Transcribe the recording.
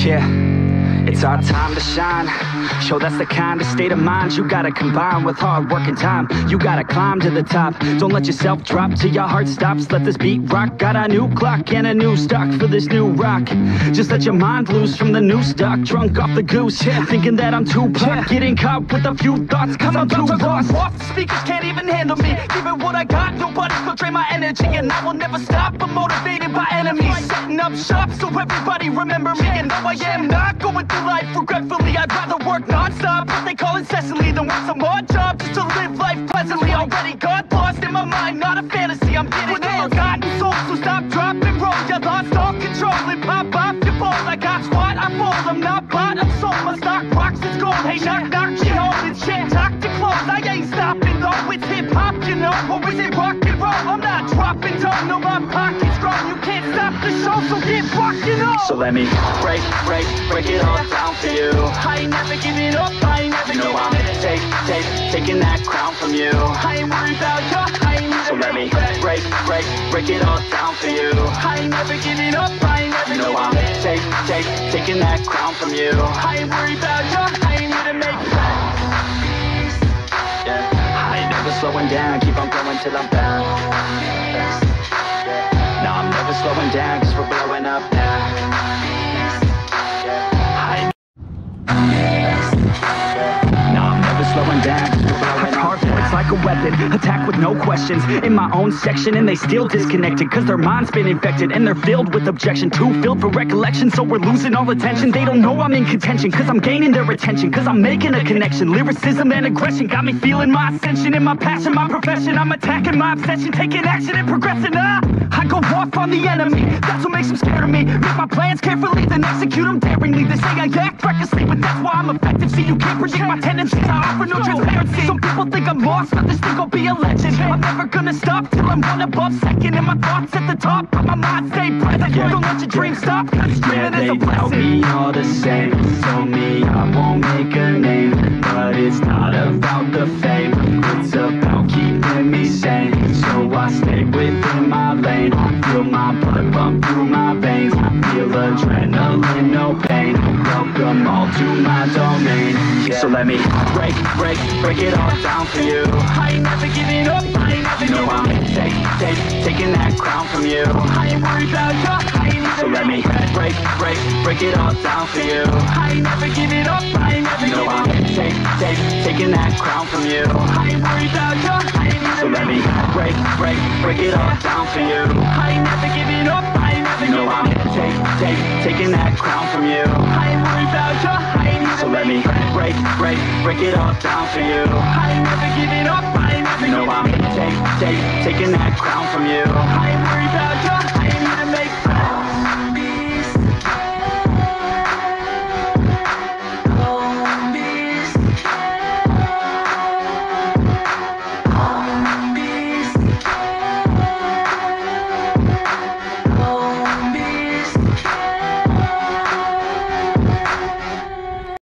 Yeah, it's our time to shine. Show that's the kind of state of mind you gotta combine with hard work and time. You gotta climb to the top. Don't let yourself drop till your heart stops. Let this beat rock. Got a new clock and a new stock for this new rock. Just let your mind loose from the new stock. Drunk off the goose, yeah, thinking that I'm too pop. Getting caught with a few thoughts cause I'm too lost. Off the speakers can't even handle me. Give it what I got, nobody's gonna drain my energy. And I will never stop, I'm motivated by enemies. Setting up shop so everybody remember me. And though I am not going through life regretfully, I'd rather work non-stop, what they call incessantly, than work some odd job just to live life pleasantly. Already got lost in my mind, not a fantasy, I'm getting with a forgotten soul, so stop, drop, and roll. You lost all control and pop off your balls. I got squat, I fold, I'm not bought, I'm sold. My stock rocks, it's gold. Hey, knock, knock, shit holding shit, talk to close. I ain't stopping though, it's hip-hop, you know. Or is it rock and roll? I'm not dropping, don't know my pocket's strong. You can't stop the show, so get rockin' on. So let me break it all down for you. I ain't never giving up, I ain't never giving up. Taking that crown from you. I ain't worried about you, I ain't never. So let me break it all down for you. I ain't never giving up, I ain't never giving up. Taking that crown from you. I ain't worried about you, I ain't here to make friends. Yeah, I ain't never slowing down, keep on going till I'm found. No, I'm never slowing down, cause we're blowing up now. Slowing down, it's like a weapon, attack with no questions. In my own section and they still disconnected, cause their mind's been infected and they're filled with objection. Too filled for recollection, so we're losing all attention. They don't know I'm in contention, cause I'm gaining their attention. Cause I'm making a connection, lyricism and aggression got me feeling my ascension. In my passion, my profession, I'm attacking my obsession. Taking action and progressing, I go off on the enemy, that's what makes them scared of me. Make my plans carefully, then execute them daringly. They say I act recklessly, but that's why I'm effective. See, you can't predict my tendencies, I offer no transparency. Some people think I'm lost, others think I'll be a legend. I'm never gonna stop till I'm one above second. And my thoughts at the top, but my mind stay present. Don't let your dreams stop, cause dreaming is a blessing. They tell me all the same, told me I won't make a name. But it's not about the fame, it's about keeping me sane. So I stay within my lane, feel my blood pump through my veins. Feel adrenaline, no pain, welcome all to my domain. So let me break it all down for you. I ain't never giving up, I ain't never giving up. I'm taking that crown from you. I ain't worried about you, I ain't never. So let me break it all down for you. I ain't never giving up, I ain't never giving up. I'm taking that crown from you. I ain't worried about you, I ain't never. So let me break it all down for you. I ain't never giving up, I ain't never giving up. I'm taking that crown from you. I ain't worried about you, I ain't never. So let me break it all down for you. I ain't never giving up, I ain't never giving up. I'm taking that crown from you. I ain't worried about